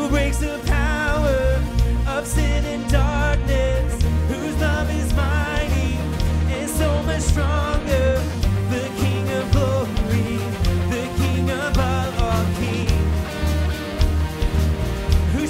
who breaks the power of sin and darkness, whose love is mighty and so much stronger, the King of glory, the King above all kings, who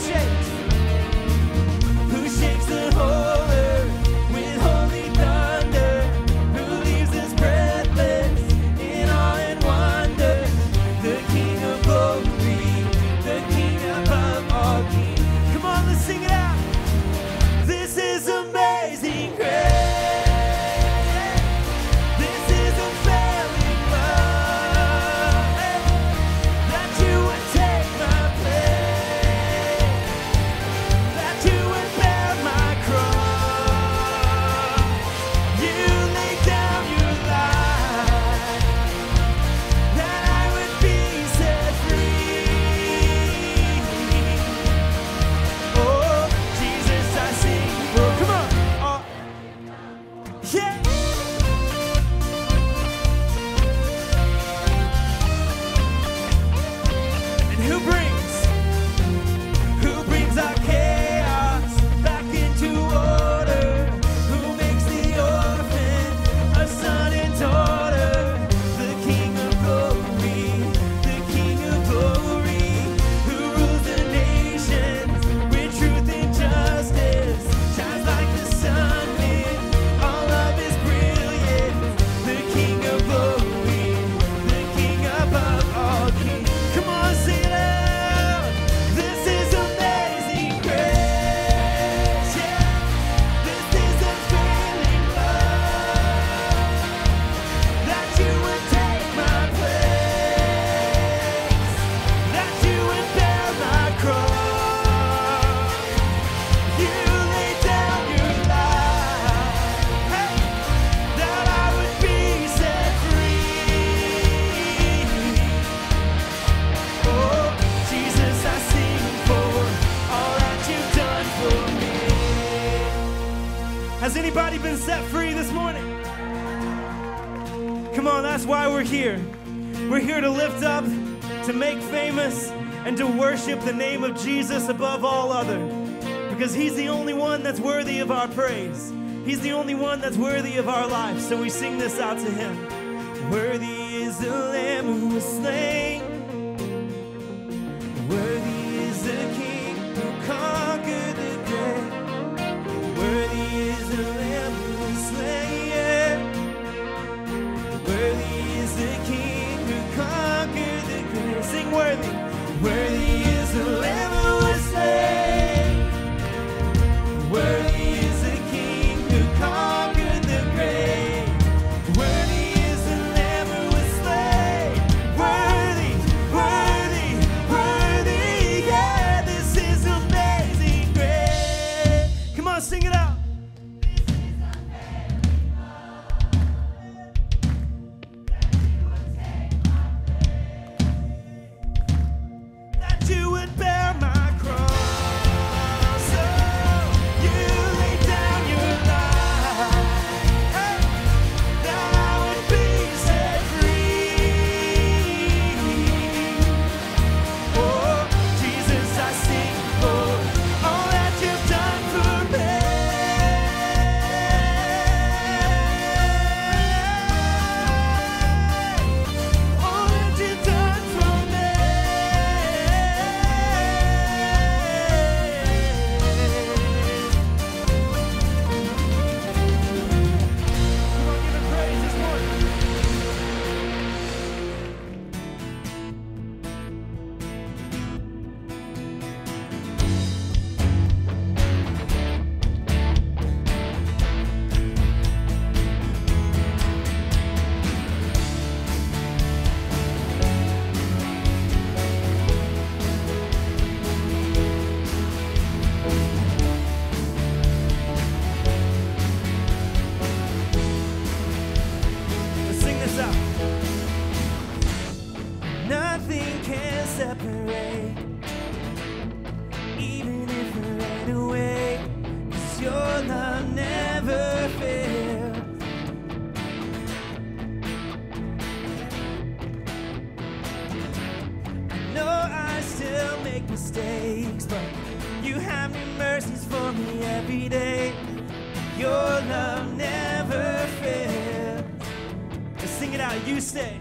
shakes the whole earth with holy thunder, who leaves us breathless in awe and wonder, the King of glory, the King above all kings. Come on, let's sing it out. This is amazing grace. This is unfailing love, that you would take my place, that you would bear my cross. You laid down your life, that I would be set free. Oh, Jesus, I sing. Oh, come on. Oh, yeah. And who brings our chaos back into order? Who makes the orphan a son and daughter? The King of glory, the King of glory, who rules the nations with truth and justice, shines like the sun in all of his brilliance. The King of glory, the King above all kings. Come on, sing it out. This is amazing grace. Yeah. This is unfailing love, that you would take my place, that you would bear my cross. You laid down your life, hey, that I would be set free. Oh, Jesus, I sing for all that you've done for me. Has anybody been set free this morning? Come on, that's why we're here. We're here to lift up, to make famous, and to worship the name of Jesus above all other. Because he's the only one that's worthy of our praise. He's the only one that's worthy of our life. So we sing this out to him. Worthy is the Lamb who was slain. Worthy is the King who conquered the grave. Worthy is the Lamb who was slain. Worthy is the King who conquered the grave. Sing worthy. Worthy is the Lamb who was slain. Worthy is the King who conquered the grave. Worthy is the Lamb who was slain. Worthy, worthy, worthy. Yeah, this is amazing grace. Come on, sing it out. That you would bear my cross. Oh, you laid down your life, hey, that I would be set free. Oh, Jesus, I sing for all that you've done for me. All that you've done for me. Come on, give him praise this morning. Let's sing this out. Nothing can separate, even if we ran away, 'cause your love never fails. No, I still make mistakes, but you have new mercies for me every day. Your love never fails. Just sing it out, you stay.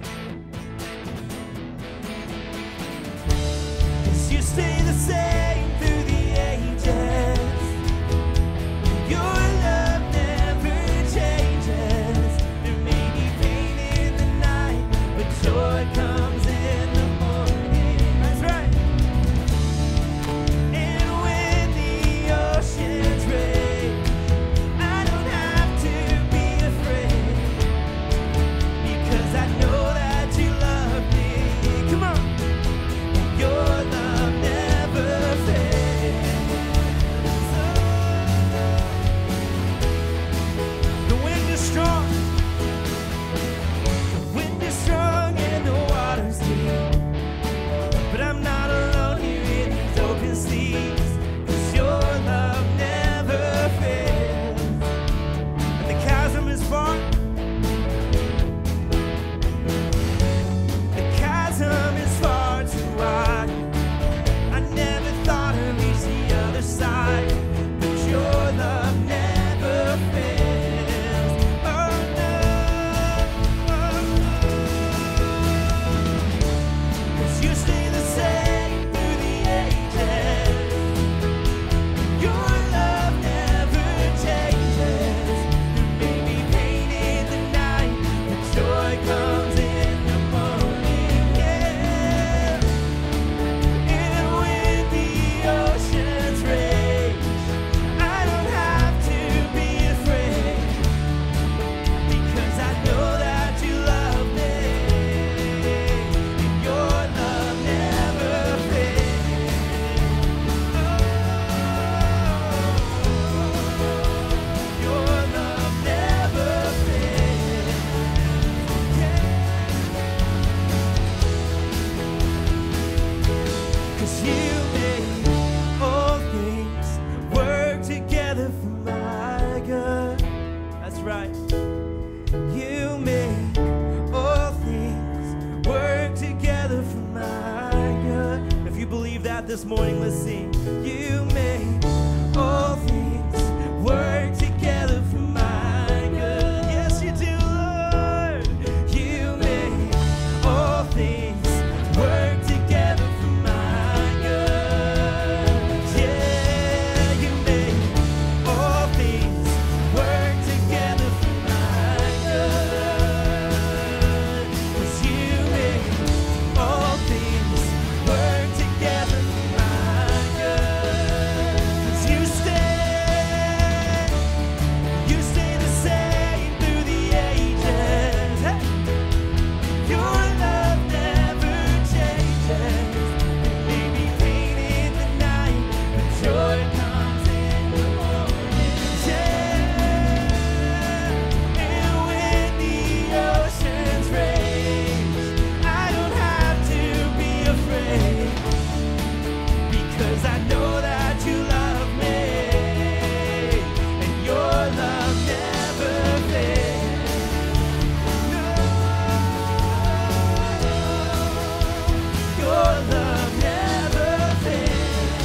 'Cause you stay the same through the ages. Your love never changes. There may be pain in the night, but joy comes in the morning. That's right. And when the oceans rage, I don't have to be afraid, because I know that you love me. Come on. Your love never fails. The wind is strong. The wind is strong and the water's deep. But I'm not alone here in these open seas, 'cause your love never fails. And the chasm is far. The chasm is far too wide. I never thought I'd reach the other side, but your love never fails. Oh no, oh no. 'Cause you stay the same through the ages. Your love never changes. There may be pain in the night, but joy comes in the morning. Yeah. And when the oceans rage, I don't have to be afraid, because I know that you love me. And your love never fails. Your love never fails. Yeah. 'Cause you make all things work together for my good. That's right. You make all things work together for my good. If you believe that this morning, let's sing. You make all things work together for my good. Yes, you do, Lord. You make all things work together for my good. Yeah, you make all things work together for my good. 'Cause you make all things work together for my good. 'Cause you stay the same through the ages. Hey. Your love never changes. There may be pain in the night, but joy comes in the morning. Yeah. And when the oceans rage, I don't have to be afraid, because I know that you love me. And your love never fails. No. Your love never fails.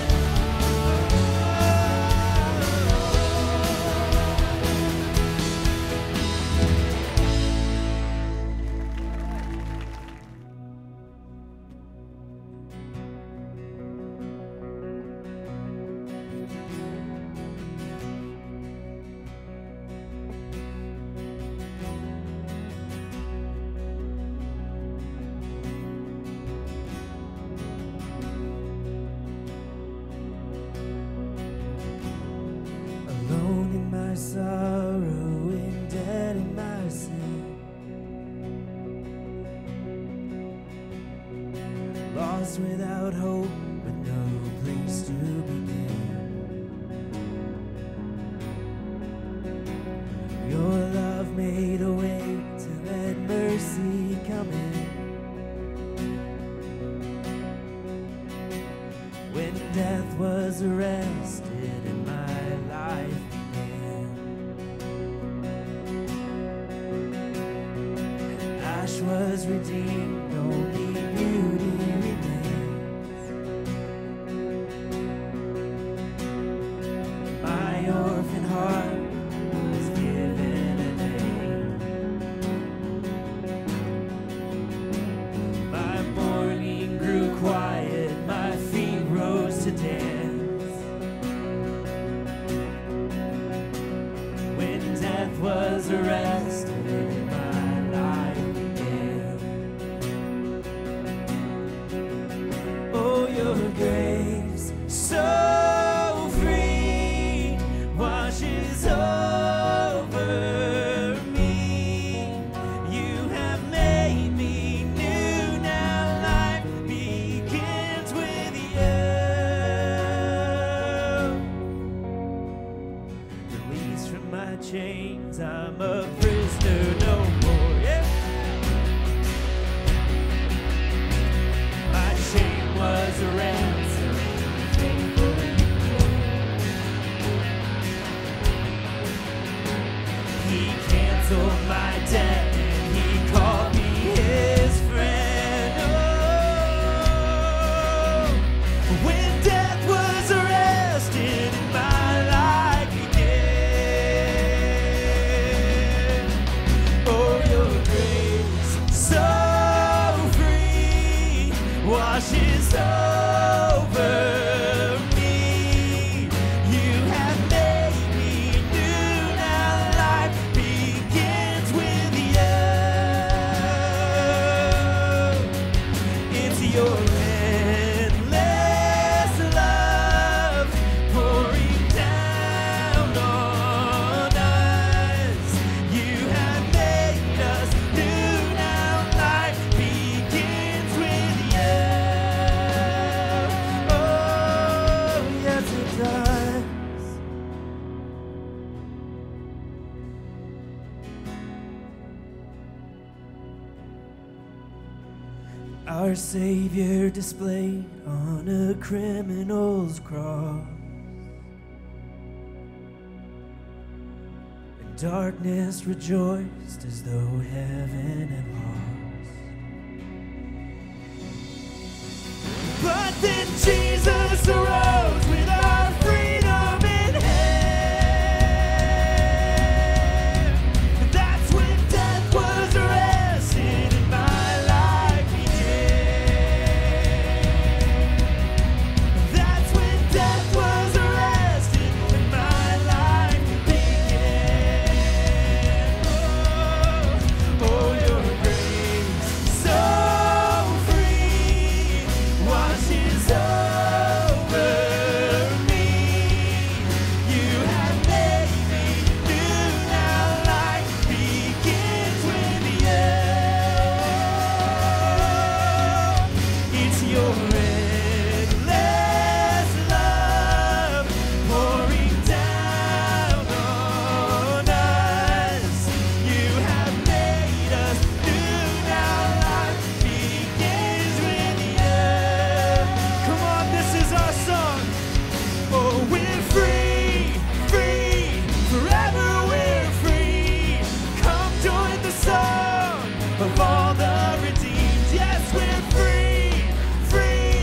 Alone in my sorrow and dead in my sin, lost without hope, but no place to begin. Your love made a way to let mercy come in. When death was arrested and my life began, ash was redeemed, only beauty remains. chains, I'm a prisoner no more. Yeah. My chain was a ransom. He canceled my debt and he called me his friend. Oh, when death was arrested and my life began. Oh, your grace, so free, washes over me. You have made me new. Now life begins with you. It's your endless love pouring down on us. You have made us new. Now life begins with you. Oh, yes, it does. Our Savior displayed on a criminal's cross, and darkness rejoiced as though heaven had lost. But then Jesus arose with our freedom in hand. And that's when death was arrested and my life began. That's when death was arrested and my life began. Oh, your grace, so free, washes over me. You have made me new. Now life begins with you. It's your endless love pouring down on us. You have made us new. Now life begins with you. Come on, this is our song. Oh, we're free, free, forever we're free. Come join the song of all the redeemed. Yes, we're free, free,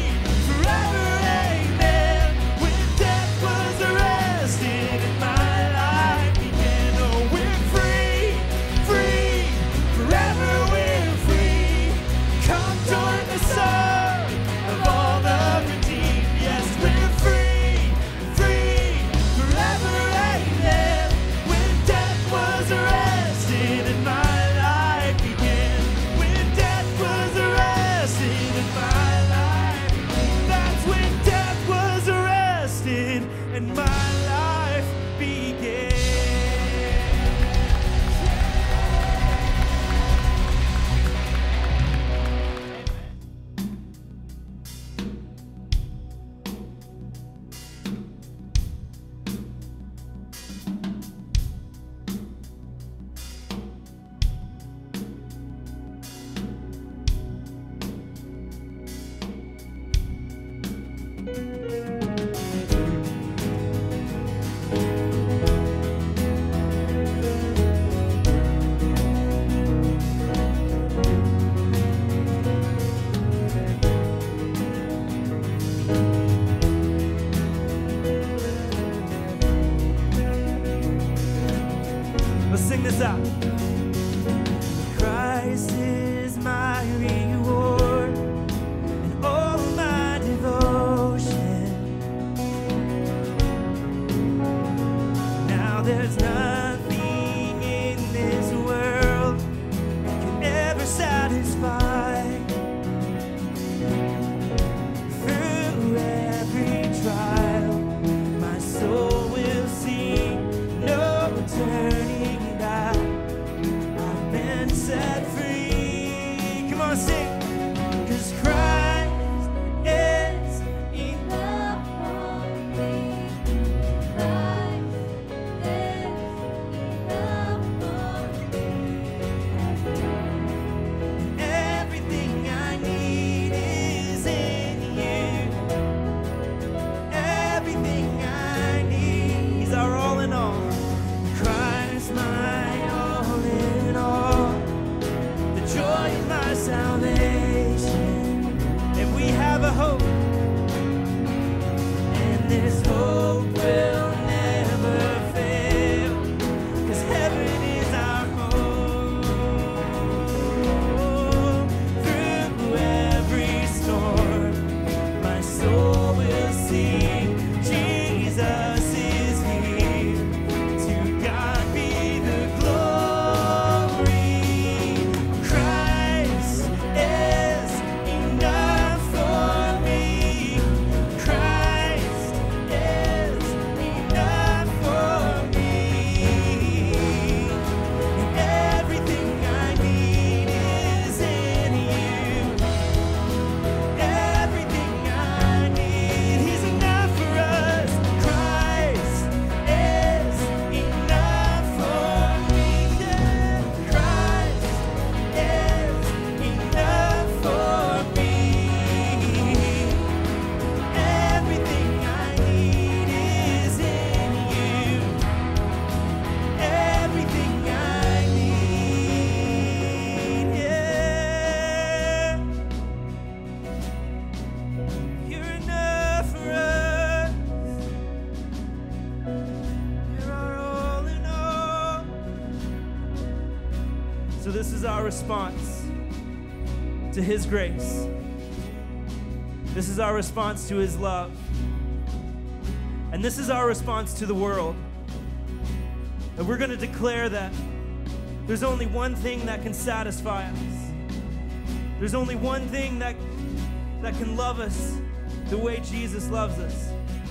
is our response to His grace. This is our response to His love. And this is our response to the world. And we're going to declare that there's only one thing that can satisfy us. There's only one thing that can love us the way Jesus loves us.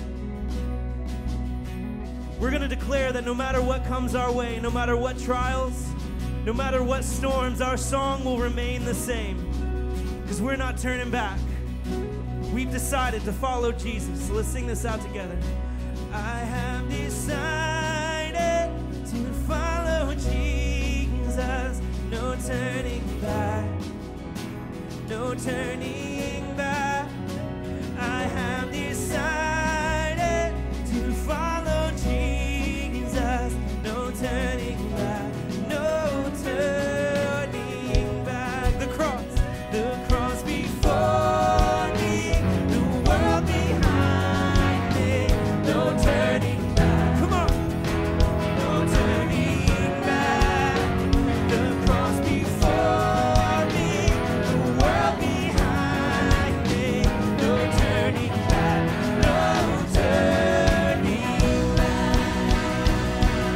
We're going to declare that no matter what comes our way, no matter what trials, no matter what storms, our song will remain the same. Because we're not turning back. We've decided to follow Jesus. So let's sing this out together. I have decided to follow Jesus. No turning back. No turning back. I have decided to follow Jesus. No turning back. No turning back. The cross before me, the world behind me. No turning back. Come on. No turning back. The cross before me, the world behind me. No turning back. No turning back.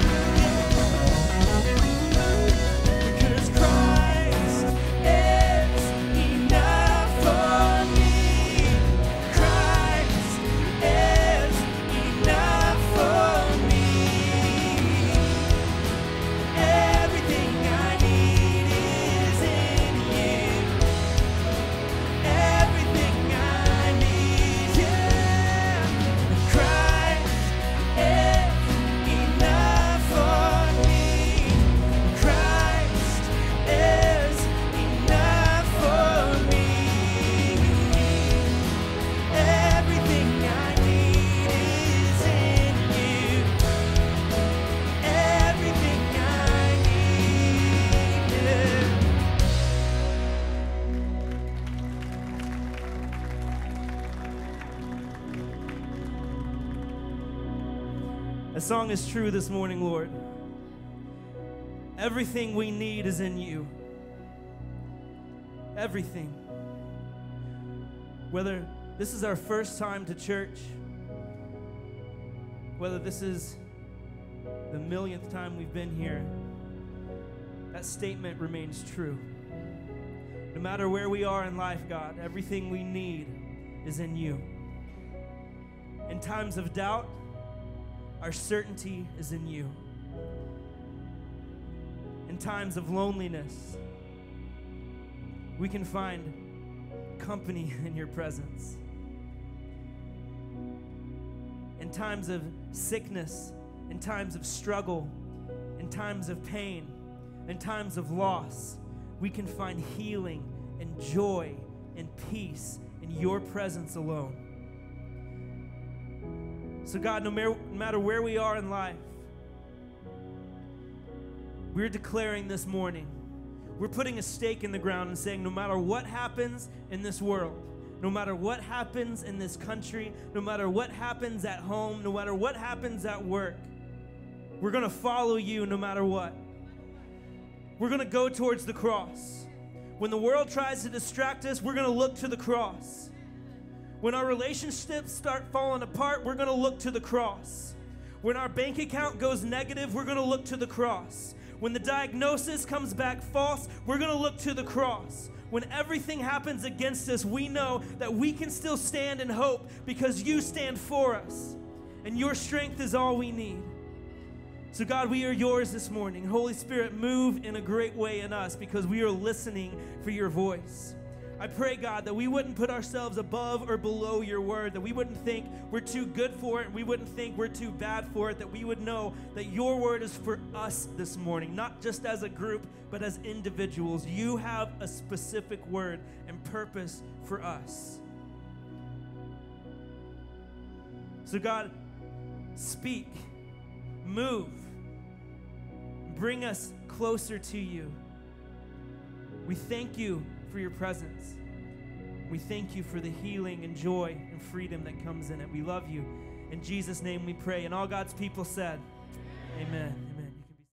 Because Christ is enough for me. Christ is enough for me. Everything I need is in you. Everything I need, yeah. Christ is enough for me. Christ is enough for me. Everything I need is in you. Everything I need, yeah. That song is true this morning, Lord. Everything we need is in you. Everything. Whether this is our first time to church, whether this is the millionth time we've been here, that statement remains true. No matter where we are in life, God, everything we need is in you. In times of doubt, our certainty is in you. In times of loneliness, we can find company in your presence. In times of sickness, in times of struggle, in times of pain, in times of loss, we can find healing and joy and peace in your presence alone. So God, no matter where we are in life, we're declaring this morning, we're putting a stake in the ground and saying no matter what happens in this world, no matter what happens in this country, no matter what happens at home, no matter what happens at work, we're going to follow you no matter what. We're going to go towards the cross. When the world tries to distract us, we're going to look to the cross. When our relationships start falling apart, we're going to look to the cross. When our bank account goes negative, we're going to look to the cross. When the diagnosis comes back false, we're going to look to the cross. When everything happens against us, we know that we can still stand in hope because you stand for us. And your strength is all we need. So God, we are yours this morning. Holy Spirit, move in a great way in us because we are listening for your voice. I pray, God, that we wouldn't put ourselves above or below your word, that we wouldn't think we're too good for it, and we wouldn't think we're too bad for it, that we would know that your word is for us this morning, not just as a group, but as individuals. You have a specific word and purpose for us. So God, speak, move, bring us closer to you. We thank you for your presence. We thank you for the healing and joy and freedom that comes in it. We love you. In Jesus' name we pray. And all God's people said, amen.